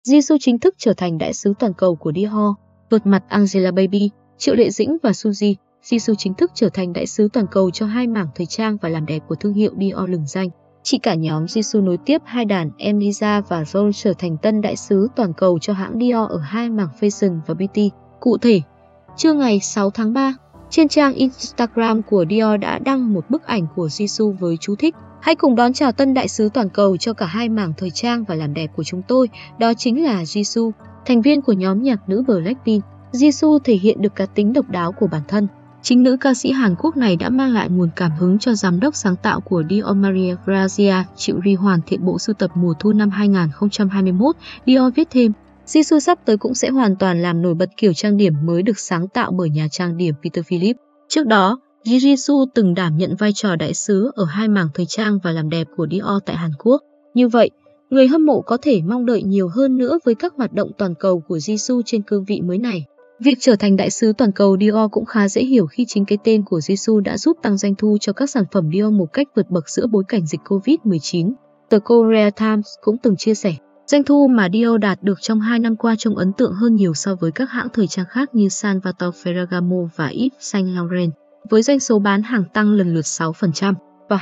Jisoo chính thức trở thành đại sứ toàn cầu của Dior. Vượt mặt Angelababy, Triệu Lệ Dĩnh và Suzy, Jisoo chính thức trở thành đại sứ toàn cầu cho hai mảng thời trang và làm đẹp của thương hiệu Dior lừng danh. Chị cả nhóm Jisoo nối tiếp hai đàn em Lisa và John trở thành tân đại sứ toàn cầu cho hãng Dior ở hai mảng fashion và beauty. Cụ thể, trưa ngày 6 tháng 3, trên trang Instagram của Dior đã đăng một bức ảnh của Jisoo với chú thích: "Hãy cùng đón chào tân đại sứ toàn cầu cho cả hai mảng thời trang và làm đẹp của chúng tôi, đó chính là Jisoo." Thành viên của nhóm nhạc nữ Blackpink, Jisoo thể hiện được cá tính độc đáo của bản thân. Chính nữ ca sĩ Hàn Quốc này đã mang lại nguồn cảm hứng cho giám đốc sáng tạo của Dior Maria Grazia chịu ri hoàn thiện bộ sưu tập mùa thu năm 2021. Dior viết thêm, Jisoo sắp tới cũng sẽ hoàn toàn làm nổi bật kiểu trang điểm mới được sáng tạo bởi nhà trang điểm Peter Phillips. Trước đó, Jisoo từng đảm nhận vai trò đại sứ ở hai mảng thời trang và làm đẹp của Dior tại Hàn Quốc. Như vậy, người hâm mộ có thể mong đợi nhiều hơn nữa với các hoạt động toàn cầu của Jisoo trên cương vị mới này. Việc trở thành đại sứ toàn cầu Dior cũng khá dễ hiểu khi chính cái tên của Jisoo đã giúp tăng doanh thu cho các sản phẩm Dior một cách vượt bậc giữa bối cảnh dịch Covid-19. Tờ Korea Times cũng từng chia sẻ, doanh thu mà Dior đạt được trong 2 năm qua trông ấn tượng hơn nhiều so với các hãng thời trang khác như Salvatore Ferragamo và Yves Saint Laurent, với doanh số bán hàng tăng lần lượt 6% và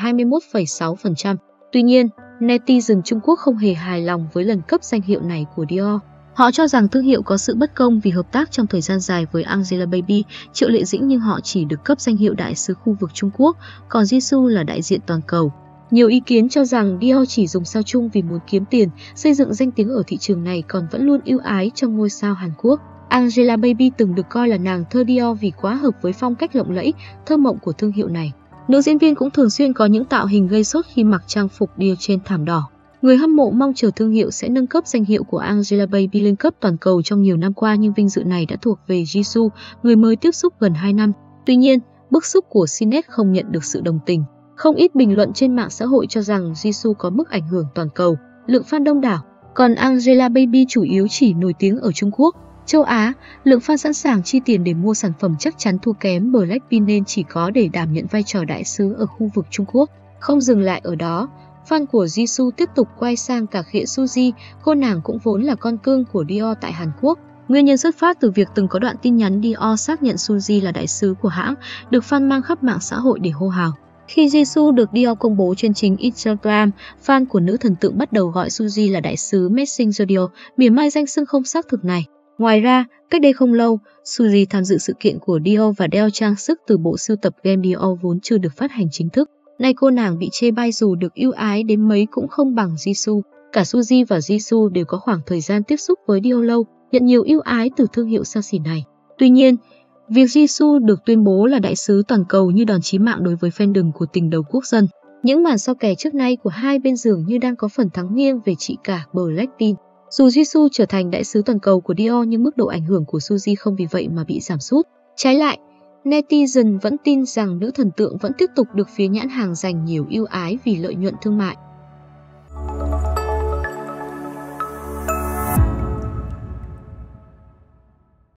21,6%. Tuy nhiên, netizen Trung Quốc không hề hài lòng với lần cấp danh hiệu này của Dior. Họ cho rằng thương hiệu có sự bất công vì hợp tác trong thời gian dài với Angelababy, Triệu Lệ Dĩnh nhưng họ chỉ được cấp danh hiệu đại sứ khu vực Trung Quốc, còn Jisoo là đại diện toàn cầu. Nhiều ý kiến cho rằng Dior chỉ dùng sao chung vì muốn kiếm tiền, xây dựng danh tiếng ở thị trường này còn vẫn luôn ưu ái cho ngôi sao Hàn Quốc. Angelababy từng được coi là nàng thơ Dior vì quá hợp với phong cách lộng lẫy, thơ mộng của thương hiệu này. Nữ diễn viên cũng thường xuyên có những tạo hình gây sốt khi mặc trang phục Dior trên thảm đỏ. Người hâm mộ mong chờ thương hiệu sẽ nâng cấp danh hiệu của Angelababy lên cấp toàn cầu trong nhiều năm qua nhưng vinh dự này đã thuộc về Jisoo, người mới tiếp xúc gần 2 năm. Tuy nhiên, bức xúc của CNET không nhận được sự đồng tình. Không ít bình luận trên mạng xã hội cho rằng Jisoo có mức ảnh hưởng toàn cầu, lượng fan đông đảo, còn Angelababy chủ yếu chỉ nổi tiếng ở Trung Quốc. Châu Á, lượng fan sẵn sàng chi tiền để mua sản phẩm chắc chắn thua kém Blackpink nên chỉ có để đảm nhận vai trò đại sứ ở khu vực Trung Quốc. Không dừng lại ở đó, fan của Jisoo tiếp tục quay sang cả khịa Suzy, cô nàng cũng vốn là con cưng của Dior tại Hàn Quốc. Nguyên nhân xuất phát từ việc từng có đoạn tin nhắn Dior xác nhận Suzy là đại sứ của hãng, được fan mang khắp mạng xã hội để hô hào. Khi Jisoo được Dior công bố trên chính Instagram, fan của nữ thần tượng bắt đầu gọi Suzy là đại sứ Messenger Dior, mỉa mai danh xưng không xác thực này. Ngoài ra, cách đây không lâu, Suzy tham dự sự kiện của Dior và đeo trang sức từ bộ sưu tập game Dior vốn chưa được phát hành chính thức. Nay cô nàng bị chê bai dù được ưu ái đến mấy cũng không bằng Jisoo. Cả Suzy và Jisoo đều có khoảng thời gian tiếp xúc với Dior lâu, nhận nhiều ưu ái từ thương hiệu xa xỉ này. Tuy nhiên, việc Jisoo được tuyên bố là đại sứ toàn cầu như đòn chí mạng đối với fandom của tình đầu quốc dân. Những màn so kè trước nay của hai bên dường như đang có phần thắng nghiêng về chị cả Blackpink. Dù Jisoo trở thành đại sứ toàn cầu của Dior nhưng mức độ ảnh hưởng của Suzy không vì vậy mà bị giảm sút. Trái lại, netizen vẫn tin rằng nữ thần tượng vẫn tiếp tục được phía nhãn hàng dành nhiều ưu ái vì lợi nhuận thương mại.